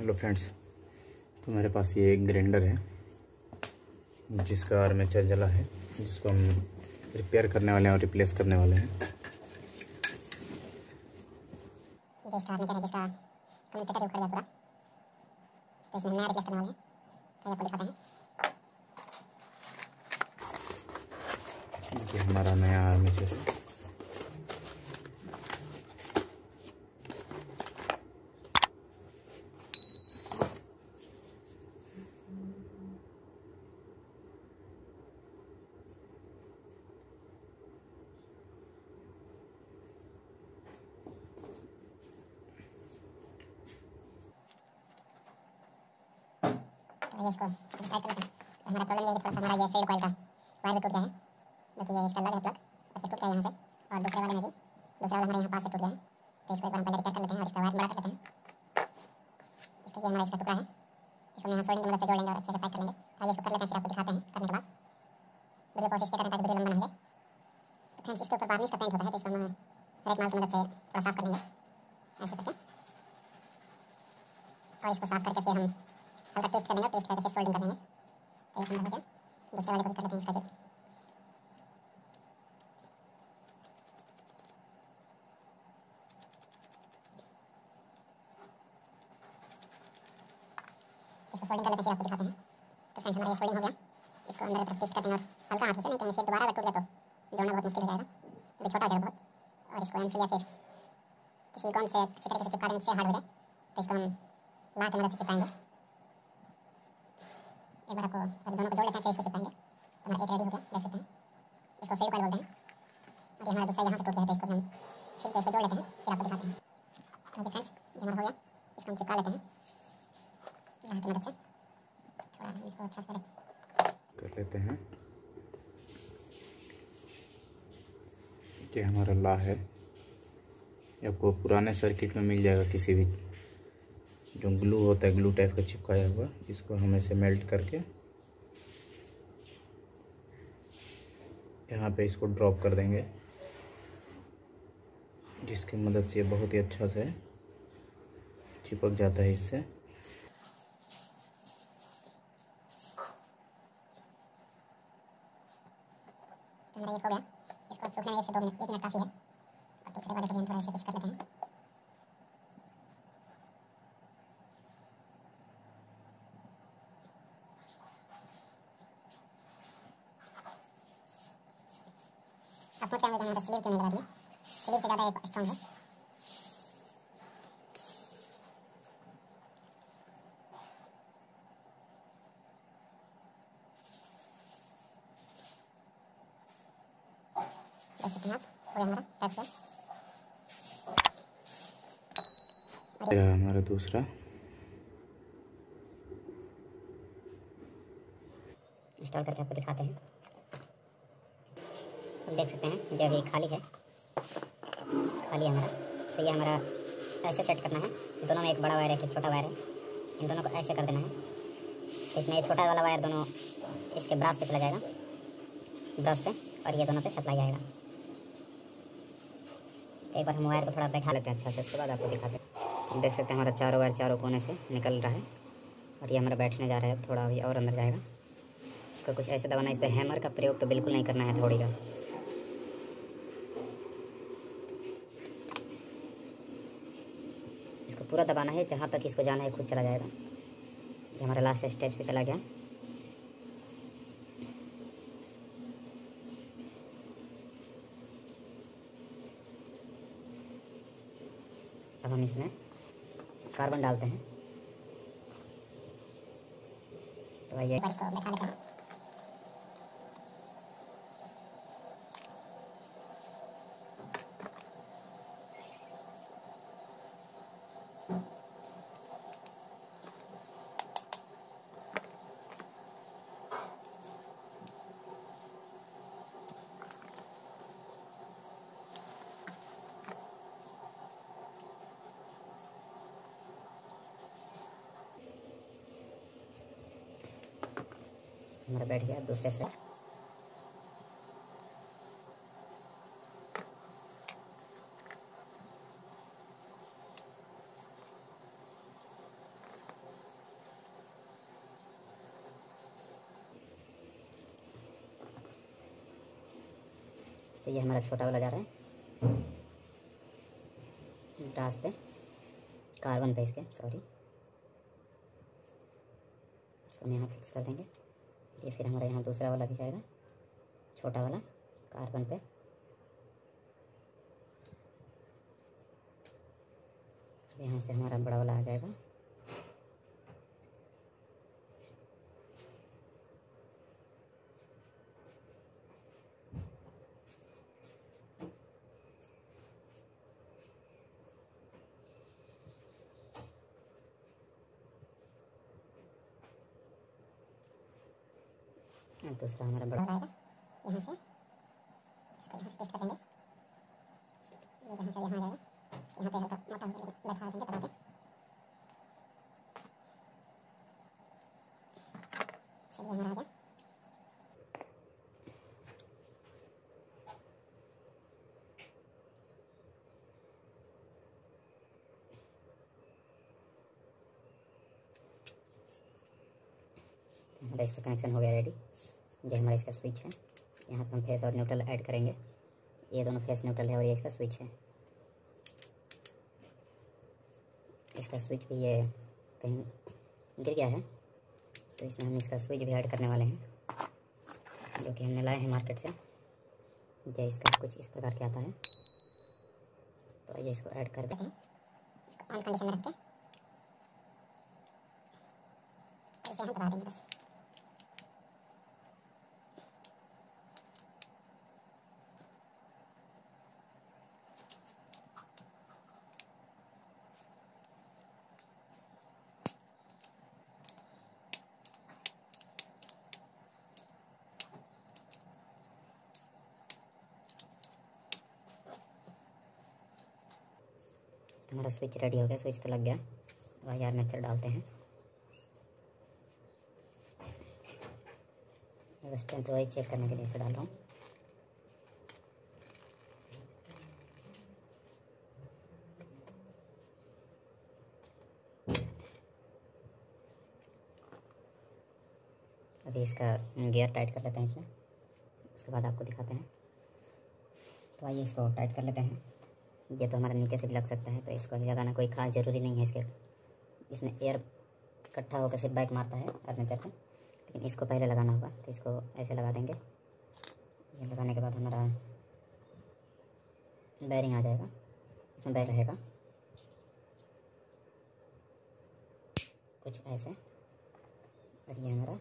Hello friends, तो मेरे पास ये एक ग्राइंडर है जिसका आर्मेचर जला है, जिसको हम रिपेयर करने वाले हैं और रिप्लेस करने वाले हैं। जिसका आर्मेचर है, जिसका कम्यूटेटर उखड़ गया पूरा, तो इसमें नया रिप्लेस करने वाले हैं। तो आपको दिखाते हैं। ये हमारा नया आर्मेचर है। तो इसको डिसाइड कर लेते हैं। हमारा प्रॉब्लम ये है कि थोड़ा सा हमारा ये फील्ड कॉइल का वायर भी टूट गया है, जो कि ये इसका लग है प्लग, और टूट गया यहाँ से, और दूसरे वाले में भी, दूसरा वाला हमारे यहाँ पास से टूट गया है। तो इसको एक बार हम पहले रिपेयर कर लेते हैं और इसका वायर बड़ा कर लेते हैं। इसका ये हमारा इसका टुकड़ा है, इसको हम यहाँ सोल्डिंग की मदद से जोड़ लेंगे और अच्छे से पैक कर लेंगे। आइए इसको कर लेते हैं, फिर आपको दिखाते हैं करने के बाद। वीडियो को कोशिश करें ताकि वीडियो लंबा ना हो जाए। तो फ्रेंड्स, इसके ऊपर वार्निश का पेंट होता है, तो इसको हम हर एक माल की मदद से थोड़ा साफ कर लेंगे ऐसे करके, और इसको साफ करके फिर हम हल्का ट्विस्ट कर लेंगे, ट्विस्ट करके फिर सोल्डिंग कर लेंगे। तो एक नंबर हो गया। दूसरे वाले को भी कर लेते हैं इसका जो। इसको सोल्डिंग कर लेते हैं, फिर आपको दिखाते हैं। तो फ्रेंड्स, हमारा ये सोल्डिंग हो गया। इसको अंदर तरफ ट्विस्ट करते हैं और हल्का हाथों से, नहीं कहीं फिर दोबारा अगर टूट गया तो जोड़ना बहुत मुश्किल हो जाएगा, अभी छोटा हो जाएगा बहुत। और इसको एमसी या फिर किसी गन से अच्छी तरीके से चिपका देंगे जिससे हार्ड हो जाए। तो इसको हम ला की मदद से चिपकाएंगे। एक बार आपको दोनों को जोड़ लेते हैं, फिर इसको चिपकाएंगे। हमारा एक रेडी हो गया, देख सकते हैं। इसको फील्ड कॉइल बोलते हैं। और ये हमारा दूसरा यहाँ से टूट गया है, तो इसको हम छिल के इसको जोड़ लेते हैं, फिर आपको दिखाते हैं। तो फ्रेंड्स, ये हमारा हो गया। इसको हम चिपका लेते हैं यहाँ की मदद से, थोड़ा इसको अच्छा से कर लेते हैं। ये हमारा ला है, ये आपको पुराने सर्किट में मिल जाएगा, किसी भी जो ग्लू होता है, ग्लू टाइप का चिपकाया हुआ। इसको हम ऐसे मेल्ट करके यहाँ पे इसको ड्रॉप कर देंगे, जिसकी मदद से ये बहुत ही अच्छा से चिपक जाता है इससे। हमारा ये हो गया। इसको सूखने में 1 से 2 मिनट, 1 मिनट काफ़ी है। और दूसरे वाले को भी हम थोड़ा ऐसे कुछ कर लेते हैं। आप सोच रहे होंगे यहाँ पर स्लीव क्यों नहीं लगा दिए? स्लीव से ज़्यादा स्ट्रॉन्ग है। देख सकते हैं आप, पूरा हमारा टच हुआ। हमारा दूसरा इंस्टॉल करके आपको दिखाते हैं। तो देख सकते हैं, ये अभी खाली है, खाली है हमारा। तो ये हमारा ऐसे सेट करना है। दोनों में एक बड़ा वायर है, एक छोटा वायर है, इन दोनों को ऐसे कर देना है। तो इसमें ये छोटा वाला वायर दोनों इसके ब्रश पे चला जाएगा, ब्रश पे, और ये दोनों पे सप्लाई आएगा। एक बार हम वायर को थोड़ा बैठा लेते हैं अच्छा से, उसके बाद आपको दिखाते हैं। तो देख सकते हैं हमारा चारों वायर चारों कोने से निकल रहा है, और ये हमारा बैठने जा रहा है। थोड़ा अभी और अंदर जाएगा। इसको कुछ ऐसे दबाना है, इस पर हैमर का प्रयोग तो बिल्कुल नहीं करना है, थोड़ी का। इसको पूरा दबाना है, जहाँ तक इसको जाना है खुद चला जाएगा। ये हमारा लास्ट स्टेज पे चला गया। अब हम इसमें कार्बन डालते हैं। तो आइए इसको बैठा लेते हैं। हमारा बैठ गया दूसरे से। तो ये हमारा छोटा वाला जा रहा है डास पे, कार्बन पे इसके, सॉरी, इसको हम यहाँ फिक्स कर देंगे। ये फिर हमारा यहाँ दूसरा वाला भी जाएगा, छोटा वाला कार्बन पे। यहाँ से हमारा बड़ा वाला आ जाएगा। दूसरा हमारा बड़ा आएगा यहाँ से, इसको यहाँ से पेस्ट कर देंगे। ये जहाँ से यहाँ आ जाएगा, यहाँ पे हल्का मोटा बैठा देंगे दबा के। चलिए हमारा आ गया। हमारा इसका कनेक्शन हो गया रेडी। ये हमारा इसका स्विच है, यहाँ पर हम फेस और न्यूट्रल ऐड करेंगे। ये दोनों फेस न्यूट्रल है और ये इसका स्विच है। इसका स्विच भी ये कहीं गिर गया है, तो इसमें हम इसका स्विच भी ऐड करने वाले हैं, जो कि हमने लाए हैं मार्केट से। ये इसका कुछ इस प्रकार के आता है, तो आइए इसको ऐड कर देते हैं। इसको ऑन कंडीशन में रख के इसे हम दबा देंगे बस। हमारा स्विच रेडी हो गया, स्विच तो लग गया। वायर आर्मेचर डालते हैं, बस टेम्परेचर चेक करने के लिए इसे डाल रहा हूँ। अभी इसका गियर टाइट कर लेते हैं इसमें, उसके बाद आपको दिखाते हैं। तो आइए इसको टाइट कर लेते हैं। ये तो हमारा नीचे से भी लग सकता है, तो इसको अभी लगाना कोई खास ज़रूरी नहीं है। इसमें एयर इकट्ठा होकर फिर बैक मारता है आर्मेचर पे, लेकिन इसको पहले लगाना होगा। तो इसको ऐसे लगा देंगे। ये लगाने के बाद हमारा बेयरिंग आ जाएगा, इसमें बेयर रहेगा कुछ ऐसे। और ये हमारा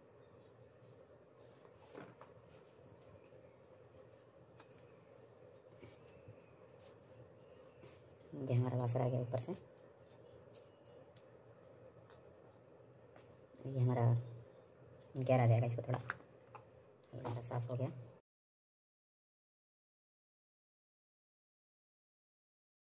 वाशर आ गया ऊपर से। ये हमारा गैर आ जाएगा, इसको थोड़ा साफ हो गया।